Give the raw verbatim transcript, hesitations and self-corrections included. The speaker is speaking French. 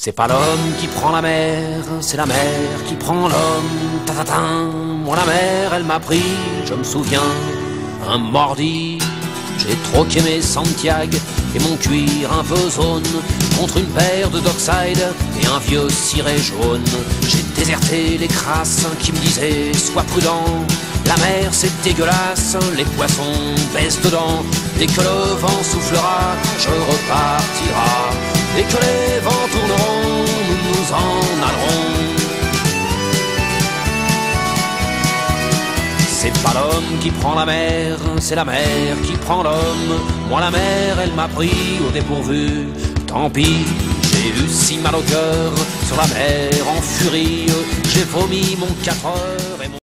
C'est pas l'homme qui prend la mer, c'est la mer qui prend l'homme. Ta-ta-ta. Moi la mer, elle m'a pris, je me souviens, un mordi. J'ai troqué mes Santiago et mon cuir un peu zone contre une paire de Dockside et un vieux ciré jaune. J'ai déserté les crasses qui me disaient sois prudent, la mer c'est dégueulasse, les poissons baissent dedans. Dès que le vent soufflera, je repartira. Dès que les vents tourneront, nous nous en allerons. C'est pas l'homme qui prend la mer, c'est la mer qui prend l'homme. Moi la mer, elle m'a pris au dépourvu. Tant pis, j'ai eu si mal au cœur sur la mer en furie. J'ai vomi mon quatre heures et mon...